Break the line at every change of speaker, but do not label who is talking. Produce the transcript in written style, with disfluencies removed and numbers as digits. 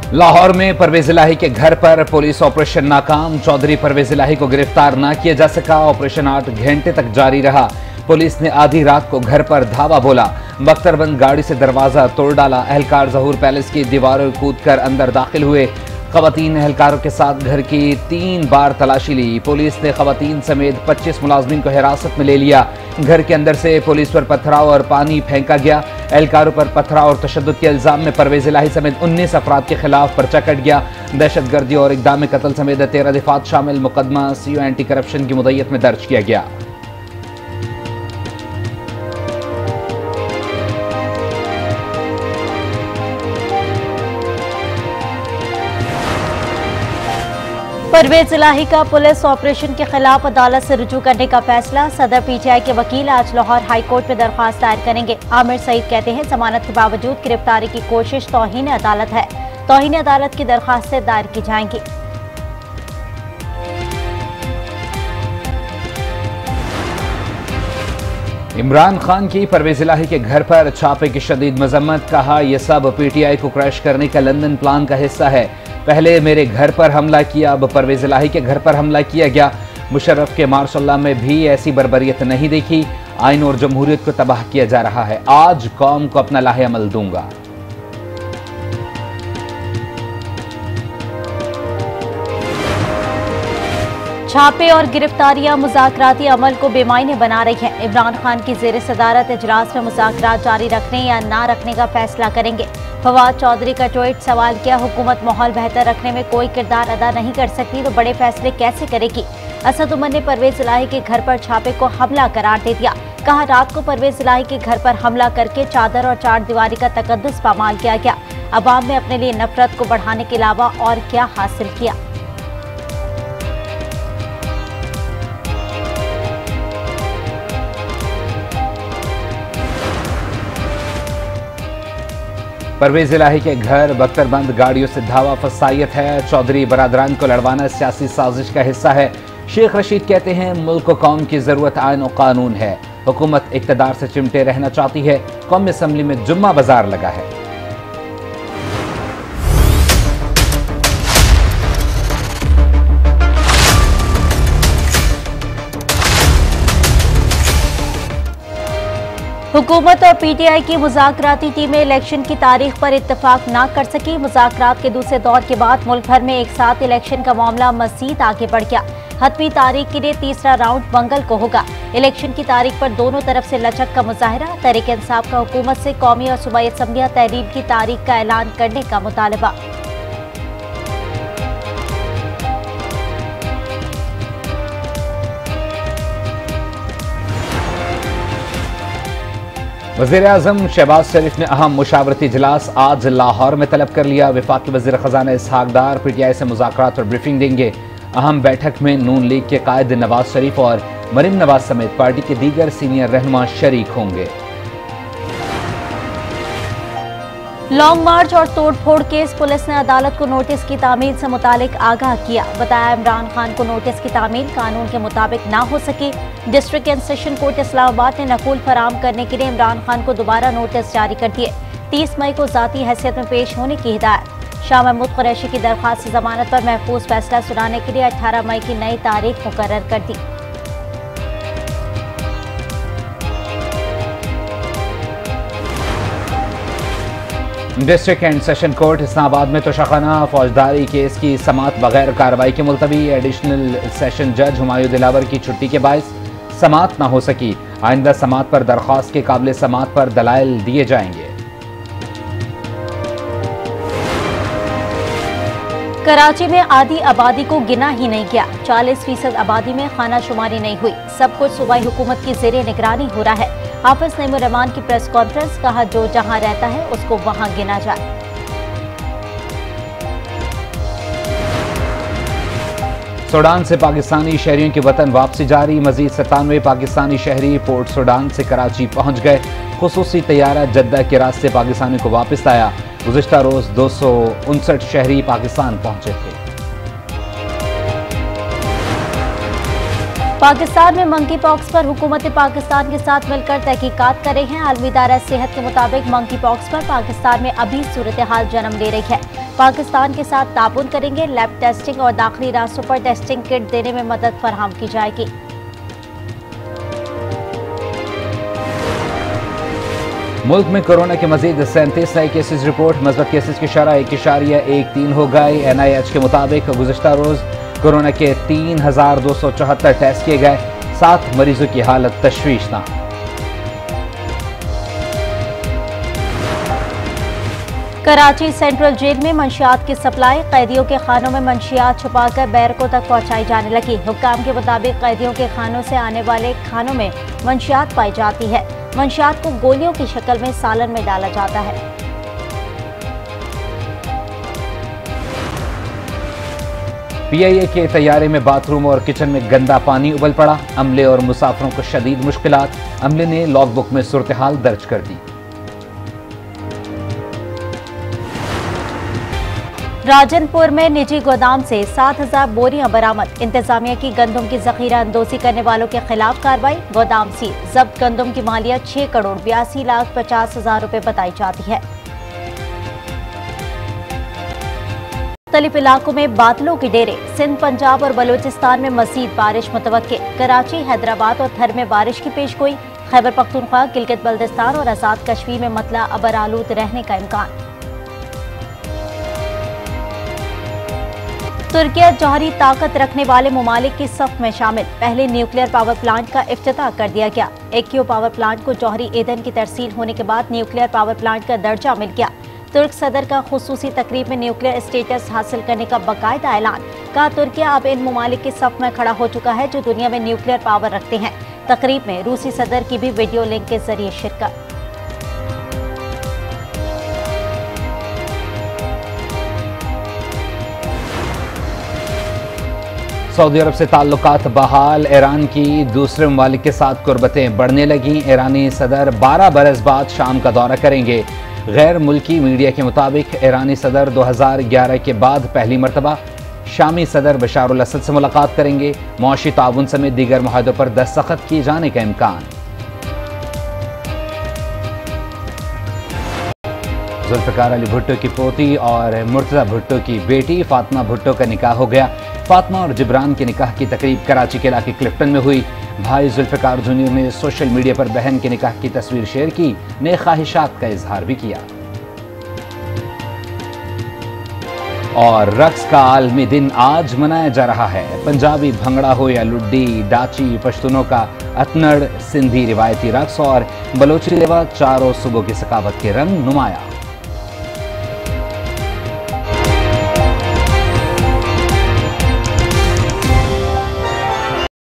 लाहौर में परवेज इलाही के घर पर पुलिस ऑपरेशन नाकाम। चौधरी परवेज इलाही को गिरफ्तार न किया जा सका। ऑपरेशन 8 घंटे तक जारी रहा। पुलिस ने आधी रात को घर पर धावा बोला। बख्तरबंद गाड़ी से दरवाजा तोड़ डाला। एहलकार ज़हूर पैलेस की दीवारों कूदकर अंदर दाखिल हुए। खवातीन एहलकारों के साथ घर की 3 बार तलाशी ली। पुलिस ने खवातीन समेत 25 मुलाजमीन को हिरासत में ले लिया। घर के अंदर से पुलिस पर पथराव और पानी फेंका गया। एहलकारों पर पथराव और तशद्दुद के इल्जाम में परवेज इलाही समेत 19 अफराद के खिलाफ पर्चा कट गया। दहशतगर्दी और इक़दाम कत्ल समेत 13 दफात शामिल मुकदमा सीओ एंटी करप्शन की मुद्दत में दर्ज किया गया।
परवेज इलाही का पुलिस ऑपरेशन के खिलाफ अदालत से रुजू करने का फैसला। सदर पीटीआई के वकील आज लाहौर हाई कोर्ट में दरख्वास्त दायर करेंगे। आमिर सईद कहते हैं जमानत के बावजूद गिरफ्तारी की कोशिश तौहीन अदालत है। तौहीन अदालत की दरख्वास्तें दायर की जाएंगी।
इमरान खान की परवेज इलाही के घर पर छापे की शदीद मजम्मत। कहा यह सब पीटीआई को क्रैश करने का लंदन प्लान का हिस्सा है। पहले मेरे घर पर हमला किया, अब परवेज इलाही के घर पर हमला किया गया। मुशर्रफ के मार्शल्लाह में भी ऐसी बर्बरियत नहीं देखी। आइन और जमहूरियत को तबाह किया जा रहा है। आज कौम को अपना लाहे अमल दूंगा।
छापे और गिरफ्तारियां मुज़ाकराती अमल को बेमायने बना रही हैं। इमरान खान की ज़ेर सदारत इजलास में मुज़ाकरात जारी रखने या ना रखने का फैसला करेंगे। फवाद चौधरी का ट्वीट। सवाल किया हुकूमत माहौल बेहतर रखने में कोई किरदार अदा नहीं कर सकती तो बड़े फैसले कैसे करेगी। असद उमर ने परवेज इलाही के घर पर छापे को हमला करार दे दिया। कहा रात को परवेज इलाही के घर पर हमला करके चादर और चार दीवारी का तकद्दुस पामाल किया गया। अवाम में अपने लिए नफरत को बढ़ाने के अलावा और क्या हासिल किया।
परवेज इलाही के घर बख्तरबंद गाड़ियों से धावा फसायत है। चौधरी बरादरान को लड़वाना सियासी साजिश का हिस्सा है। शेख रशीद कहते हैं मुल्क और कौम की जरूरत आइन और कानून है। हुकूमत इक़्तिदार से चिमटे रहना चाहती है। कौमी असम्बली में जुम्मा बाजार लगा है।
हुकूमत और पीटीआई की मुज़ाकराती टीमें इलेक्शन की तारीख पर इत्तफाक ना कर सकी। मुज़ाकरात के दूसरे दौर के बाद मुल्क भर में एक साथ इलेक्शन का मामला मज़ीद आगे बढ़ गया। हतमी तारीख के लिए तीसरा राउंड मंगल को होगा। इलेक्शन की तारीख पर दोनों तरफ से लचक का मुजाहरा। तहरीक इंसाफ का हुकूमत से कौमी और सूबाई असम्बलियां तहरीर की तारीख का ऐलान करने का मुतालबा।
वज़ीर-ए-आज़म शहबाज शरीफ ने अहम मुशावरती इजलास आज लाहौर में तलब कर लिया। वफाकी वज़ीर ख़ज़ाना इसहाक डार पीटीआई से मुज़ाकरात और ब्रीफिंग देंगे। अहम बैठक में नून लीग के कायद नवाज शरीफ और मरीम नवाज समेत पार्टी के दीगर सीनियर रहनुमा शरीक होंगे।
लॉन्ग मार्च और तोड़फोड़ केस। पुलिस ने अदालत को नोटिस की तामील से मुतालिक आगाह किया। बताया इमरान खान को नोटिस की तामील कानून के मुताबिक ना हो सकी। District and session court Islamabad ने नकूल फराम करने के लिए इमरान खान को दोबारा नोटिस जारी कर दिए। 30 मई को ज़ाती हैसियत में पेश होने की हिदायत। शाह महमूद कुरैशी की दरख्वास्त से जमानत पर महफूज फैसला सुनाने के लिए 18 मई की नई तारीख मुकर्रर कर दी।
District and session court Islamabad में तोशाखाना फौजदारी केस की समाअत बगैर कार्रवाई के मुलतवी। एडिशनल सेशन जज हुमायूं दिलावर की छुट्टी के बायस समाअत न हो सकी। आइंदा समाअत पर दरख्वास्त के काबिल समाअत पर दलाइल दिए जाएंगे।
कराची में आधी आबादी को गिना ही नहीं गया। 40% आबादी में खाना शुमारी नहीं हुई। सब कुछ सूबाई हुकूमत की ज़ेरे निगरानी हो रहा है। हाफिज नईमुर रहमान की प्रेस कॉन्फ्रेंस। कहा जो जहां रहता है उसको वहां गिना जाए।
सूडान से पाकिस्तानी शहरियों की वतन वापसी जारी। मजीद 97 पाकिस्तानी शहरी पोर्ट सूडान से कराची पहुंच गए। खुसूसी तैयारा जद्दा के रास्ते पाकिस्तानी को वापस लाया। गुज़िश्ता रोज 259 शहरी पाकिस्तान पहुंचे थे।
पाकिस्तान में मंकी पॉक्स पर हुकूमत पाकिस्तान के साथ मिलकर तहकीकात कर रही है। आलमी इदारा सेहत के मुताबिक मंकी पॉक्स पर पाकिस्तान में अभी सूरत हाल जन्म ले रही है। पाकिस्तान के साथ ताउन करेंगे। लैब टेस्टिंग और दाखिली रास्तों पर टेस्टिंग किट देने में मदद फराहम की जाएगी।
मुल्क में कोरोना के मजीद 37 नए केसेज रिपोर्ट। मस्बत केसेज की शरह 1.13 हो गए। NIH के मुताबिक गुज़िश्ता रोज कोरोना के 3,274 टेस्ट किए गए। 7 मरीजों की हालत तशवीशनाक।
कराची सेंट्रल जेल में मंशियात की सप्लाई। कैदियों के खानों में मंशियात छुपाकर बैरकों तक पहुंचाई जाने लगी। हुक्काम के मुताबिक कैदियों के खानों से आने वाले खानों में मंशियात पाई जाती है। मंशियात को गोलियों की शक्ल में सालन में डाला जाता है।
PIA के तैयारे में बाथरूम और किचन में गंदा पानी उबल पड़ा। अमले और मुसाफिरों को शदीद मुश्किलात। अमले ने लॉगबुक में सूरत हाल दर्ज कर दी।
राजनपुर में निजी गोदाम से 7,000 बोरियां बरामद। इंतजामिया की गंदम की जखीरा अंदोजी करने वालों के खिलाफ कार्रवाई। गोदाम सील। जब्त गंदम की मालियत 6,82,50,000 रुपए बताई जाती है। मुख्तलिफ इलाकों में बादलों के डेरे। सिंध, पंजाब और बलूचिस्तान में मजीद बारिश मुतवक्के। कराची, हैदराबाद और थर में बारिश की पेशगोई। खैबर पख्तूनख्वा, गिलगित बल्तिस्तान और आजाद कश्मीर में मतला अबर आलूद रहने का इम्कान। तुर्किया जौहरी ताकत रखने वाले ममालिक की सफ में शामिल। पहले न्यूक्लियर पावर प्लांट का इफ्तिताह कर दिया गया। एक्यो पावर प्लांट को जौहरी ईंधन की तरसील होने के बाद न्यूक्लियर पावर प्लांट का दर्जा मिल गया। तुर्क सदर का खुसूसी तकरीब में न्यूक्लियर स्टेटस हासिल करने का बाकायदा ऐलान। कहा, तुर्किया अब इन ममालिक की सफ में खड़ा हो चुका है जो दुनिया में न्यूक्लियर पावर रखते हैं। तकरीब में रूसी सदर की भी वीडियो लिंक के जरिए शिरकत।
सऊदी अरब से ताल्लुकात बहाल। ईरान की दूसरे ममालिक के साथ कुर्बतें बढ़ने लगीं। ईरानी सदर 12 बरस बाद शाम का दौरा करेंगे। गैर मुल्की मीडिया के मुताबिक ईरानी सदर 2011 के बाद पहली मरतबा शामी सदर बशारुल असद से मुलाकात करेंगे। मुआशी ताउन समेत दीगर मुआहदों पर दस्तखत किए जाने का इम्कान। जुल्फ़िकार अली भुट्टो की पोती और मुर्तज़ा भुट्टो की बेटी फातिमा भुट्टो का निकाह हो गया। फातिमा और जिब्रान के निकाह की तकरीब कराची के इलाके क्लिफ्टन में हुई। भाई जुल्फ़िकार जूनियर ने सोशल मीडिया पर बहन के निकाह की तस्वीर शेयर की। नेक ख्वाहिशात का इजहार भी किया। और रक्स का आलमी दिन आज मनाया जा रहा है। पंजाबी भंगड़ा हो या लुड्डी, डाची, पश्तूनों का अतनड़, सिंधी रिवायती रक्स और बलोची लेवा, चारों सूबों की सकावत के रंग नुमाया।